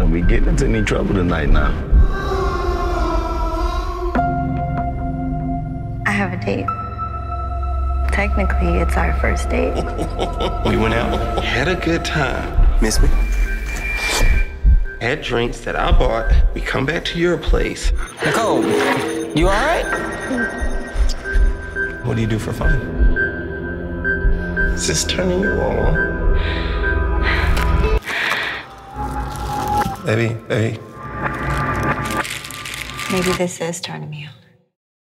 gonna be getting into any trouble tonight now. I have a date. Technically, it's our first date. We went out, had a good time. Miss me? Had drinks that I bought. We come back to your place. Nicole, you all right? What do you do for fun? Is this turning you on? Baby. Maybe this is turning me on.